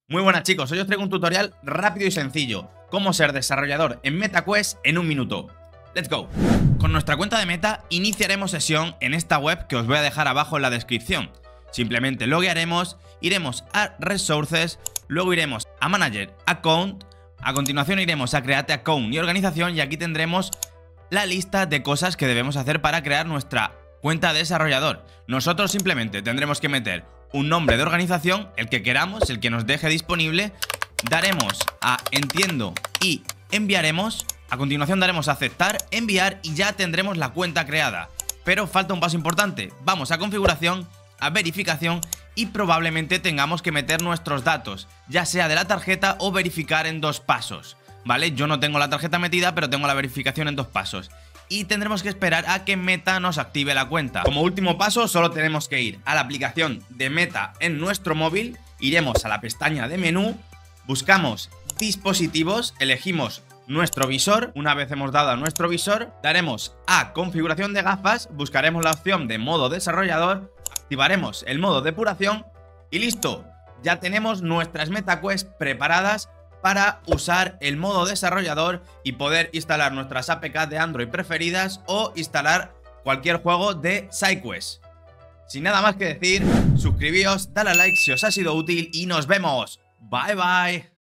Muy buenas chicos, hoy os traigo un tutorial rápido y sencillo. Cómo ser desarrollador en MetaQuest en un minuto. ¡Let's go! Con nuestra cuenta de Meta iniciaremos sesión en esta web que os voy a dejar abajo en la descripción. Simplemente loguearemos, iremos a Resources, luego iremos a Manager Account, a continuación iremos a Create Account y Organización y aquí tendremos la lista de cosas que debemos hacer para crear nuestra cuenta de desarrollador. Nosotros simplemente tendremos que meter un nombre de organización, el que queramos, el que nos deje disponible, daremos a entiendo y enviaremos, a continuación daremos a aceptar, enviar y ya tendremos la cuenta creada. Pero falta un paso importante, vamos a configuración, a verificación y probablemente tengamos que meter nuestros datos, ya sea de la tarjeta o verificar en 2 pasos, ¿vale? Yo no tengo la tarjeta metida, pero tengo la verificación en 2 pasos. Y tendremos que esperar a que Meta nos active la cuenta. Como último paso solo tenemos que ir a la aplicación de Meta en nuestro móvil, iremos a la pestaña de menú, buscamos dispositivos, elegimos nuestro visor, una vez hemos dado a nuestro visor, daremos a configuración de gafas, buscaremos la opción de modo desarrollador, activaremos el modo depuración y listo, ya tenemos nuestras MetaQuest preparadas para usar el modo desarrollador y poder instalar nuestras APK de Android preferidas o instalar cualquier juego de SideQuest. Sin nada más que decir, suscribíos, dale a like si os ha sido útil y nos vemos. Bye bye.